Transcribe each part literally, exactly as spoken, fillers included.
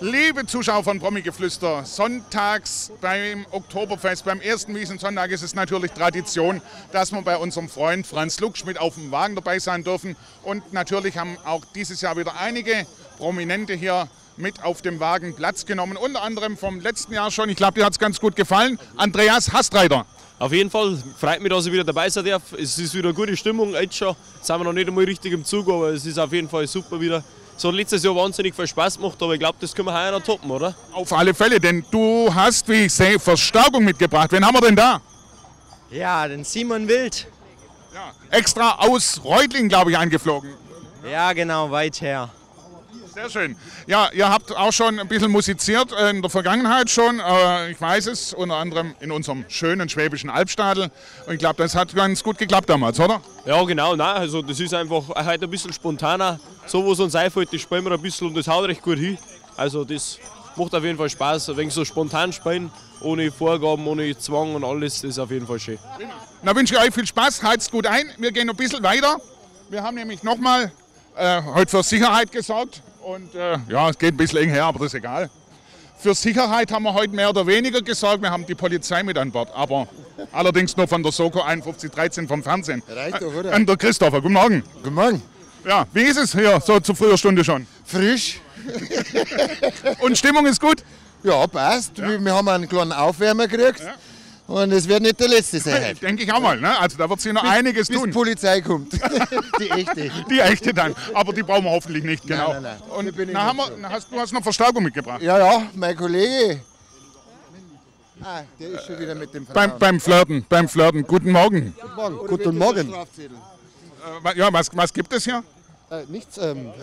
Liebe Zuschauer von Promi-Geflüster, sonntags beim Oktoberfest, beim ersten Wiesnsonntag ist es natürlich Tradition, dass wir bei unserem Freund Franz Luksch mit auf dem Wagen dabei sein dürfen. Und natürlich haben auch dieses Jahr wieder einige Prominente hier mit auf dem Wagen Platz genommen. Unter anderem vom letzten Jahr schon, ich glaube, dir hat es ganz gut gefallen, Andreas Hastreiter. Auf jeden Fall, freut mich, dass ich wieder dabei sein darf. Es ist wieder eine gute Stimmung, jetzt schon. Jetzt sind wir noch nicht einmal richtig im Zug, aber es ist auf jeden Fall super wieder. Es hat letztes Jahr wahnsinnig viel Spaß gemacht, aber ich glaube, das können wir heuer noch toppen, oder? Auf alle Fälle, denn du hast, wie ich sehe, Verstärkung mitgebracht. Wen haben wir denn da? Ja, den Simon Wild. Ja, extra aus Reutlingen, glaube ich, eingeflogen. Ja, genau, weit her. Sehr schön. Ja, ihr habt auch schon ein bisschen musiziert in der Vergangenheit schon. Ich weiß es, unter anderem in unserem schönen schwäbischen Albstadel. Und ich glaube, das hat ganz gut geklappt damals, oder? Ja, genau. Nein, also das ist einfach heute ein bisschen spontaner. So, wo es uns einfällt, das spielen wir ein bisschen und das haut recht gut hin. Also das macht auf jeden Fall Spaß. Ein wenig so spontan spielen, ohne Vorgaben, ohne Zwang und alles, das ist auf jeden Fall schön. Na, wünsche ich euch viel Spaß, heizt gut ein. Wir gehen noch ein bisschen weiter. Wir haben nämlich nochmal äh, heute für Sicherheit gesorgt. Und äh, ja, es geht ein bisschen eng her, aber das ist egal. Für Sicherheit haben wir heute mehr oder weniger gesorgt. Wir haben die Polizei mit an Bord, aber allerdings nur von der Soko einundfünfzig dreizehn vom Fernsehen. Reicht doch, oder? Äh, der Christopher, guten Morgen. Guten Morgen. Ja, wie ist es hier so zu früher Stunde schon? Frisch. Und Stimmung ist gut? Ja, passt. Ja. Wir, wir haben einen kleinen Aufwärmer gekriegt. Ja. Und es wird nicht der letzte sein. Denke ich auch mal. Ne? Also da wird sich noch bis, einiges bis tun. Bis die Polizei kommt. Die echte. Die echte dann. Aber die brauchen wir hoffentlich nicht. Genau. Nein, nein, nein. Und na, haben wir, na, hast, du hast noch Verstärkung mitgebracht. Ja, ja, mein Kollege. Ah, der ist schon wieder mit dem beim, beim Flirten, beim Flirten. Guten Morgen. Guten Morgen. Guten Morgen. Äh, ja, was, was gibt es hier? Äh, nichts. Ähm.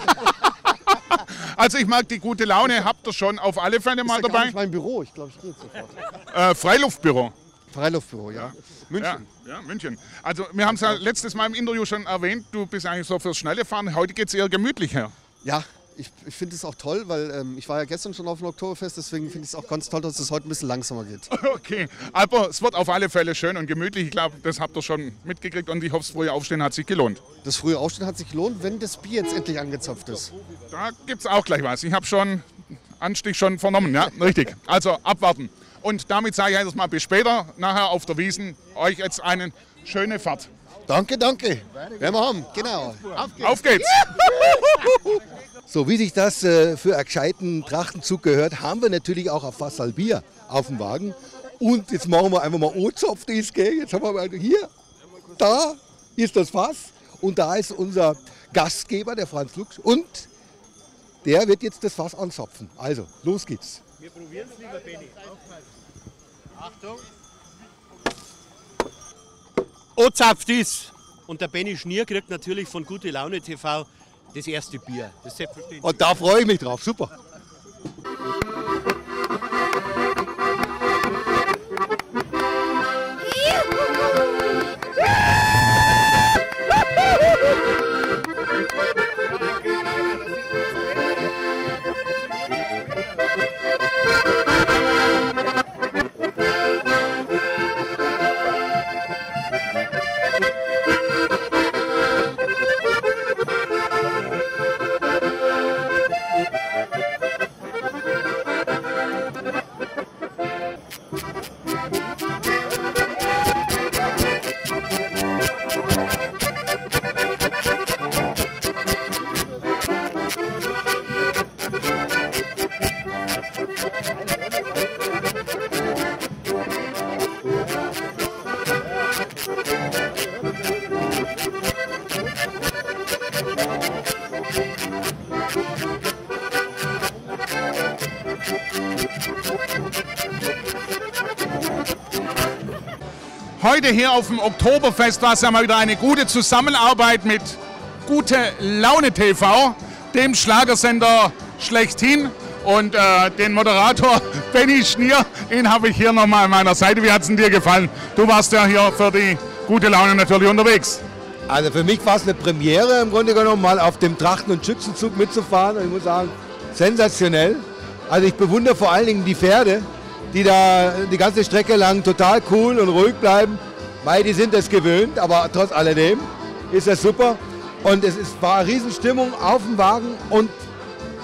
Also ich mag die gute Laune, habt ihr schon auf alle Fälle mal ist ja dabei. Gar nicht mein Büro, ich glaube, ich gehe sofort. Äh, Freiluftbüro. Freiluftbüro, ja. München. Ja, ja, München. Also wir haben es ja letztes Mal im Interview schon erwähnt, du bist eigentlich so fürs schnelle Fahren. Heute geht es eher gemütlich her. Ja, ich, ich finde es auch toll, weil ähm, ich war ja gestern schon auf dem Oktoberfest, deswegen finde ich es auch ganz toll, dass es heute ein bisschen langsamer geht. Okay, aber es wird auf alle Fälle schön und gemütlich. Ich glaube, das habt ihr schon mitgekriegt und ich hoffe, das frühe Aufstehen hat sich gelohnt. Das frühe Aufstehen hat sich gelohnt, wenn das Bier jetzt endlich angezapft ist. Da gibt es auch gleich was. Ich habe schon Anstich schon vernommen, ja, richtig. Also abwarten. Und damit sage ich jetzt mal bis später, nachher auf der Wiesn. Euch jetzt eine schöne Fahrt. Danke, danke. Werden wir haben, genau. Auf geht's. Auf geht's. So wie sich das äh, für einen gescheiten Trachtenzug gehört, haben wir natürlich auch ein Fassal Bier auf dem Wagen. Und jetzt machen wir einfach mal O-Zopf, das gell? Jetzt haben wir mal hier, da ist das Fass und da ist unser Gastgeber, der Franz Luksch. Und der wird jetzt das Fass anzapfen. Also, los geht's. Wir probieren es, lieber Benni. Achtung. O-Zapft ist. Und der Benni Schnier kriegt natürlich von Gute Laune T V das erste Bier. Das ist selbstverständlich. Und da freue ich mich drauf. Super. Heute hier auf dem Oktoberfest war es ja mal wieder eine gute Zusammenarbeit mit Gute Laune T V, dem Schlagersender schlechthin. Und äh, den Moderator Benni Schnier, den habe ich hier nochmal an meiner Seite. Wie hat es dir gefallen? Du warst ja hier für die Gute Laune natürlich unterwegs. Also für mich war es eine Premiere im Grunde genommen, mal auf dem Trachten- und Schützenzug mitzufahren. Und ich muss sagen, sensationell. Also ich bewundere vor allen Dingen die Pferde, die da die ganze Strecke lang total cool und ruhig bleiben. Weil die sind es gewöhnt, aber trotz alledem ist das super. Und es ist, war eine Riesenstimmung auf dem Wagen und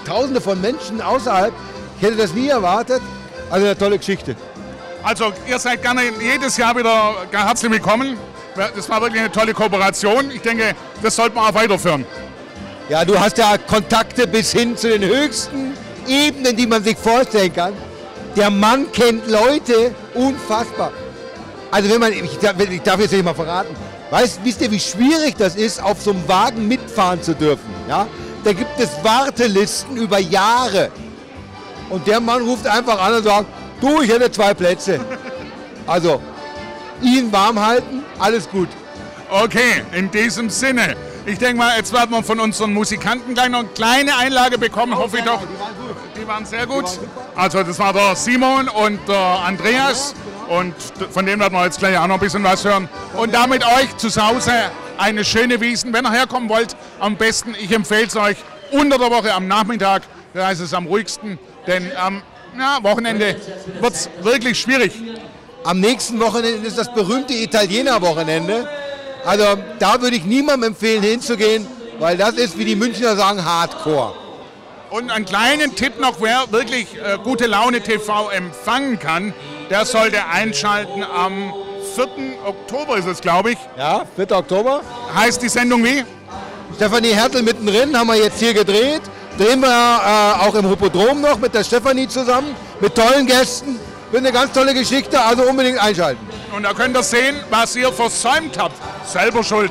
Tausende von Menschen außerhalb. Ich hätte das nie erwartet. Also eine tolle Geschichte. Also ihr seid gerne jedes Jahr wieder herzlich willkommen. Das war wirklich eine tolle Kooperation. Ich denke, das sollte man auch weiterführen. Ja, du hast ja Kontakte bis hin zu den höchsten Ebenen, die man sich vorstellen kann. Der Mann kennt Leute, unfassbar. Also wenn man, ich darf, ich darf jetzt nicht mal verraten, weißt, wisst ihr, wie schwierig das ist, auf so einem Wagen mitfahren zu dürfen? Ja? Da gibt es Wartelisten über Jahre. Und der Mann ruft einfach an und sagt, du, ich hätte zwei Plätze. Also, ihn warm halten, alles gut. Okay, in diesem Sinne. Ich denke mal, jetzt werden wir von unseren Musikanten gleich noch eine kleine Einlage bekommen, hoffe ich doch. Die waren sehr gut. Also das war der Simon und der Andreas. Und von dem werden wir jetzt gleich auch noch ein bisschen was hören. Und damit euch zu Hause eine schöne Wiesn. Wenn ihr herkommen wollt, am besten, ich empfehle es euch, unter der Woche am Nachmittag, da ist es am ruhigsten. Denn am ja, Wochenende wird es wirklich schwierig. Am nächsten Wochenende ist das berühmte Italiener-Wochenende. Also da würde ich niemandem empfehlen hinzugehen, weil das ist, wie die Münchner sagen, Hardcore. Und einen kleinen Tipp noch, wer wirklich äh, Gute Laune T V empfangen kann, der sollte einschalten am vierten Oktober ist es, glaube ich. Ja, vierten Oktober. Heißt die Sendung wie? Stefanie Hertel mittendrin, haben wir jetzt hier gedreht. Drehen wir äh, auch im Hippodrom noch mit der Stefanie zusammen, mit tollen Gästen. Wird eine ganz tolle Geschichte, also unbedingt einschalten. Und da könnt ihr sehen, was ihr versäumt habt. Selber schuld.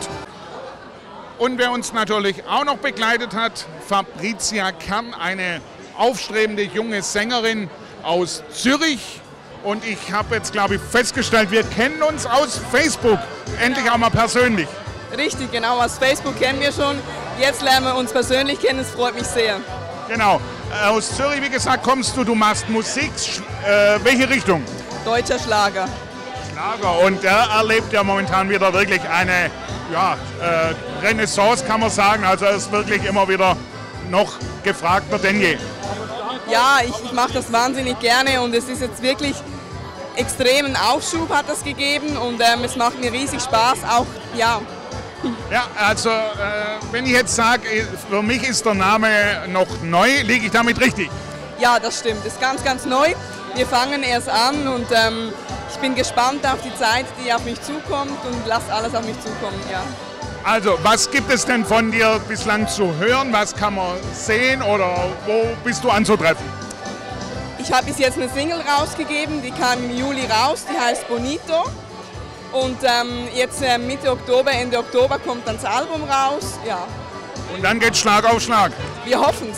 Und wer uns natürlich auch noch begleitet hat, Fabrizia Kern, eine aufstrebende junge Sängerin aus Zürich. Und ich habe jetzt, glaube ich, festgestellt, wir kennen uns aus Facebook. Endlich auch mal persönlich. Richtig, genau, aus Facebook kennen wir schon. Jetzt lernen wir uns persönlich kennen, es freut mich sehr. Genau, aus Zürich, wie gesagt, kommst du, du machst Musik. Äh, welche Richtung? Deutscher Schlager. Schlager, und er erlebt ja momentan wieder wirklich eine ja, äh, Renaissance, kann man sagen. Also er ist wirklich immer wieder noch gefragter denn je. Ja, ich, ich mache das wahnsinnig gerne und es ist jetzt wirklich extremen Aufschub hat das gegeben und ähm, es macht mir riesig Spaß, auch ja. Ja, also äh, wenn ich jetzt sage, für mich ist der Name noch neu, liege ich damit richtig? Ja, das stimmt, ist ganz, ganz neu. Wir fangen erst an und ähm, ich bin gespannt auf die Zeit, die auf mich zukommt und lasse alles auf mich zukommen, ja. Also, was gibt es denn von dir bislang zu hören? Was kann man sehen oder wo bist du anzutreffen? Ich habe bis jetzt eine Single rausgegeben, die kam im Juli raus, die heißt Bonito. Und ähm, jetzt äh, Mitte Oktober, Ende Oktober kommt dann das Album raus, ja. Und dann geht's Schlag auf Schlag? Wir hoffen's.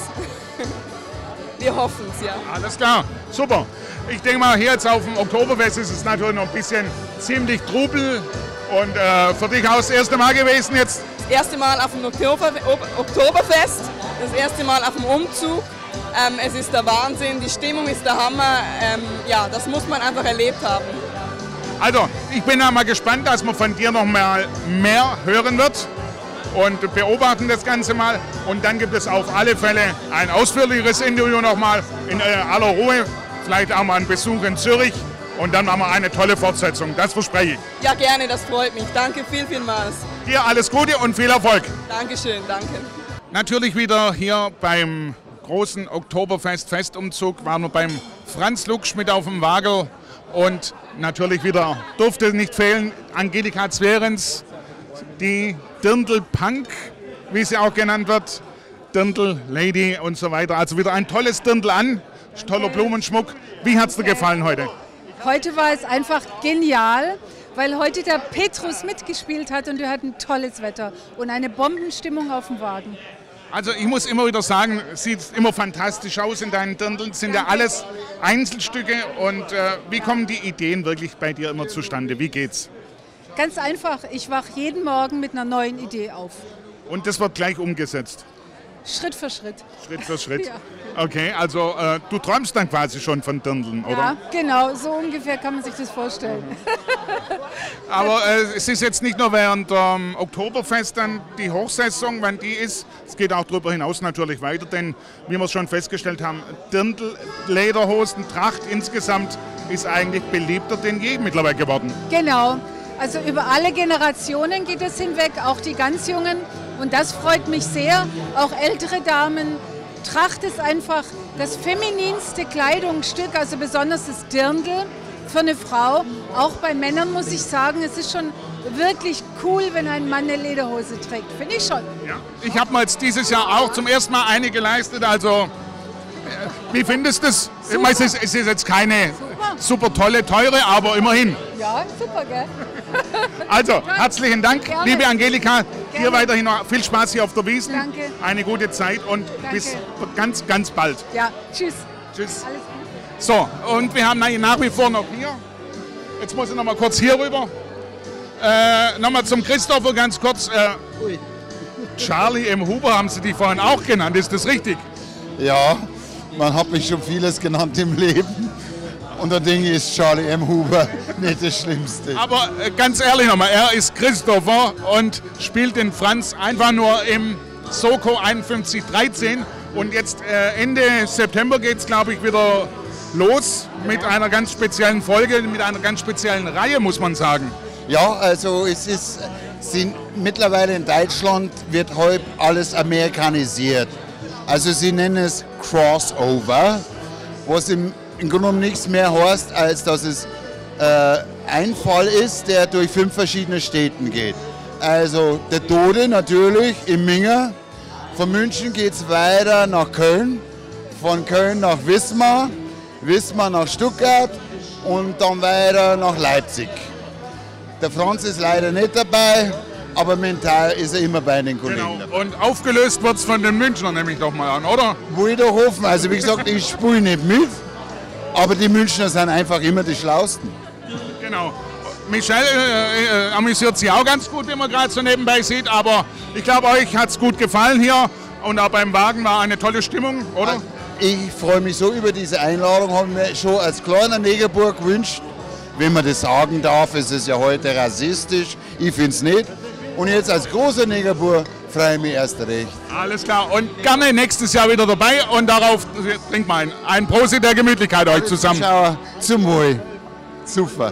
Wir hoffen's, ja. Alles klar, super. Ich denke mal, hier jetzt auf dem Oktoberfest ist es natürlich noch ein bisschen ziemlich Trubel. Und äh, für dich auch das erste Mal gewesen jetzt? Das erste Mal auf dem Oktober, Oktoberfest, das erste Mal auf dem Umzug. Ähm, es ist der Wahnsinn, die Stimmung ist der Hammer. Ähm, ja, das muss man einfach erlebt haben. Also, ich bin ja mal gespannt, dass man von dir noch mal mehr hören wird und beobachten das Ganze mal. Und dann gibt es auf alle Fälle ein ausführlicheres Interview noch mal in äh, aller Ruhe. Vielleicht auch mal einen Besuch in Zürich. Und dann machen wir eine tolle Fortsetzung, das verspreche ich. Ja, gerne, das freut mich. Danke viel, vielmals. Dir alles Gute und viel Erfolg. Dankeschön, danke. Natürlich wieder hier beim großen Oktoberfest-Festumzug waren wir beim Franz Luksch mit auf dem Wagel. Und natürlich wieder durfte nicht fehlen Angelika Zwerens, die Dirndl Punk, wie sie auch genannt wird, Dirndl Lady und so weiter. Also wieder ein tolles Dirndl an, toller Blumenschmuck. Wie hat es dir gefallen heute? Heute war es einfach genial, weil heute der Petrus mitgespielt hat und wir hatten tolles Wetter und eine Bombenstimmung auf dem Wagen. Also ich muss immer wieder sagen, sieht immer fantastisch aus in deinen Dirndln, sind ja alles Einzelstücke. Und äh, wie kommen die Ideen wirklich bei dir immer zustande? Wie geht's? Ganz einfach, ich wache jeden Morgen mit einer neuen Idee auf. Und das wird gleich umgesetzt? Schritt für Schritt. Schritt für Schritt? Ja. Okay, also äh, du träumst dann quasi schon von Dirndln, oder? Ja, genau, so ungefähr kann man sich das vorstellen. Aber äh, es ist jetzt nicht nur während ähm, Oktoberfest dann die Hochsaison, wann die ist. Es geht auch darüber hinaus natürlich weiter, denn wie wir es schon festgestellt haben, Dirndl, Lederhosen, Tracht insgesamt ist eigentlich beliebter denn je mittlerweile geworden. Genau, also über alle Generationen geht es hinweg, auch die ganz Jungen. Und das freut mich sehr. Auch ältere Damen Tracht ist einfach das femininste Kleidungsstück, also besonders das Dirndl für eine Frau. Auch bei Männern muss ich sagen, es ist schon wirklich cool, wenn ein Mann eine Lederhose trägt. Finde ich schon. Ja. Ich habe mir jetzt dieses Jahr auch zum ersten Mal eine geleistet. Also, äh, wie findest du das? Ich meine, es ist, es ist jetzt keine super. super tolle, teure, aber immerhin. Ja, super, gell? Also, herzlichen Dank, Gerne. liebe Angelika. Gerne. Dir weiterhin noch viel Spaß hier auf der Wiesn. Danke. Eine gute Zeit und Danke. bis ganz, ganz bald. Ja, tschüss. Tschüss. Alles So, Gute. und wir haben nach wie vor noch hier. Jetzt muss ich noch mal kurz hier rüber. Äh, Nochmal zum Christopher ganz kurz. Äh, Charlie M. Huber haben Sie die vorhin auch genannt, ist das richtig? Ja, man hat mich schon vieles genannt im Leben. Und der Ding ist Charlie M. Huber nicht das Schlimmste. Aber äh, ganz ehrlich nochmal, er ist Christopher und spielt den Franz einfach nur im Soko einundfünfzig dreizehn. Und jetzt äh, Ende September geht es, glaube ich, wieder los mit einer ganz speziellen Folge, mit einer ganz speziellen Reihe, muss man sagen. Ja, also es ist, sind, mittlerweile in Deutschland wird heute alles amerikanisiert. Also sie nennen es Crossover, was im, im Grunde genommen nichts mehr heißt, als dass es äh, ein Fall ist, der durch fünf verschiedene Städte geht. Also der Tode natürlich im Minger, von München geht es weiter nach Köln, von Köln nach Wismar, Wismar nach Stuttgart und dann weiter nach Leipzig. Der Franz ist leider nicht dabei, aber mental ist er immer bei den Kollegen Genau. dabei. Und aufgelöst wird es von den Münchnern, nehme ich doch mal an, oder? Wo ich doch hoffen, also wie gesagt, ich spiele nicht mit, aber die Münchner sind einfach immer die Schlausten. Genau. Michelle äh, äh, amüsiert sich auch ganz gut, wie man gerade so nebenbei sieht, aber ich glaube, euch hat es gut gefallen hier und auch beim Wagen war eine tolle Stimmung, oder? Ich freue mich so über diese Einladung, habe mir schon als kleiner Negerburg gewünscht. Wenn man das sagen darf, ist es ja heute rassistisch, ich finde es nicht. Und jetzt als großer Negerburg freue ich mich erst recht. Alles klar und gerne nächstes Jahr wieder dabei und darauf trinkt mal ein, ein Prosit der Gemütlichkeit euch zusammen. Zuschauer, zum Wohl. Super.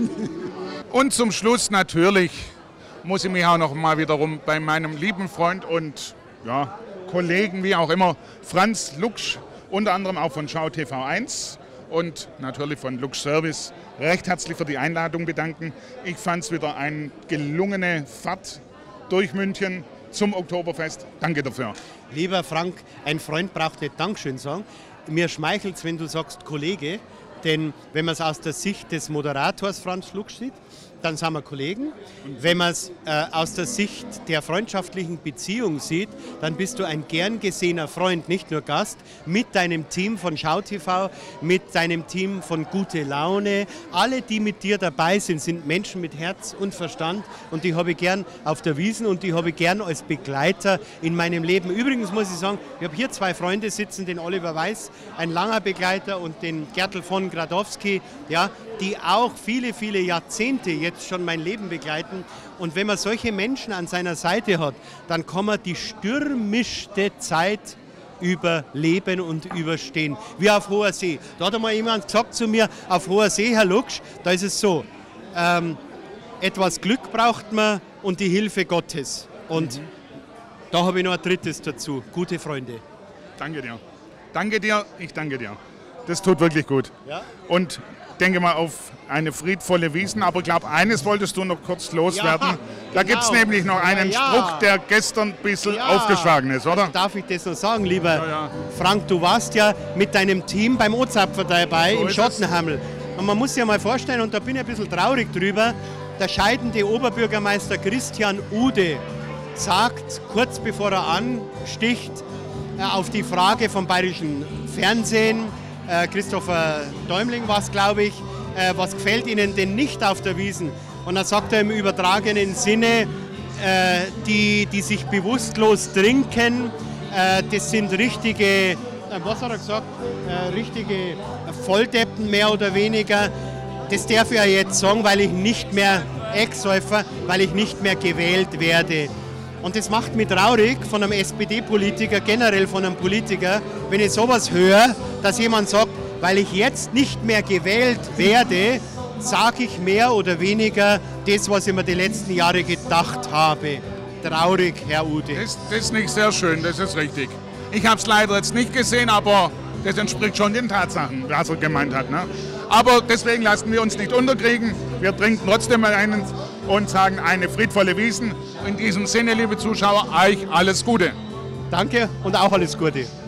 Und zum Schluss natürlich muss ich mich auch noch mal wiederum bei meinem lieben Freund und ja, Kollegen, wie auch immer, Franz Luksch, unter anderem auch von Schau T V eins und natürlich von Luksch Service, recht herzlich für die Einladung bedanken. Ich fand es wieder eine gelungene Fahrt durch München zum Oktoberfest. Danke dafür. Lieber Frank, ein Freund braucht nicht Dankeschön sagen. Mir schmeichelt es, wenn du sagst Kollege, denn wenn man es aus der Sicht des Moderators Franz Luksch sieht, dann sind wir Kollegen. Wenn man es äh, aus der Sicht der freundschaftlichen Beziehung sieht, dann bist du ein gern gesehener Freund, nicht nur Gast, mit deinem Team von Schau T V, mit deinem Team von Gute Laune. Alle, die mit dir dabei sind, sind Menschen mit Herz und Verstand und die habe ich gern auf der Wiesn und die habe ich gern als Begleiter in meinem Leben. Übrigens muss ich sagen, ich habe hier zwei Freunde sitzen, den Oliver Weiß, ein langer Begleiter, und den Gertl von Gradowski, ja, die auch viele, viele Jahrzehnte jetzt schon mein Leben begleiten. Und wenn man solche Menschen an seiner Seite hat, dann kann man die stürmischste Zeit überleben und überstehen. Wie auf hoher See. Da hat einmal jemand gesagt zu mir, auf hoher See, Herr Luksch, da ist es so, ähm, etwas Glück braucht man und die Hilfe Gottes. Und mhm. da habe ich noch ein drittes dazu, gute Freunde. Danke dir. Danke dir, ich danke dir. Das tut wirklich gut. Ja? Und denke mal auf eine friedvolle Wiesn, aber ich glaube, eines wolltest du noch kurz loswerden. Ja, da genau. gibt es nämlich noch einen ja, ja. Spruch, der gestern ein bisschen Ja. aufgeschlagen ist, oder? Also darf ich das noch sagen, lieber Ja, ja. Frank, du warst ja mit deinem Team beim O-Zapfer dabei So im ist Schottenhammel. Und man muss sich ja mal vorstellen, und da bin ich ein bisschen traurig drüber, der scheidende Oberbürgermeister Christian Ude sagt, kurz bevor er ansticht, äh, auf die Frage vom Bayerischen Fernsehen, äh, Christopher Däumling war es, glaube ich, äh, was gefällt Ihnen denn nicht auf der Wiesn? Und dann sagt er im übertragenen Sinne, äh, die, die sich bewusstlos trinken, äh, das sind richtige, äh, was hat er gesagt, äh, richtige Volldeppen mehr oder weniger. Das darf ich ja jetzt sagen, weil ich nicht mehr Ex-Säufer, weil ich nicht mehr gewählt werde. Und das macht mich traurig von einem S P D-Politiker, generell von einem Politiker, wenn ich sowas höre, dass jemand sagt, weil ich jetzt nicht mehr gewählt werde, sage ich mehr oder weniger das, was ich mir die letzten Jahre gedacht habe. Traurig, Herr Ude. Das, das ist nicht sehr schön, das ist richtig. Ich habe es leider jetzt nicht gesehen, aber das entspricht schon den Tatsachen, was er gemeint hat. Ne? Aber deswegen lassen wir uns nicht unterkriegen. Wir trinken trotzdem mal einen und sagen eine friedvolle Wiesn. In diesem Sinne, liebe Zuschauer, euch alles Gute. Danke und auch alles Gute.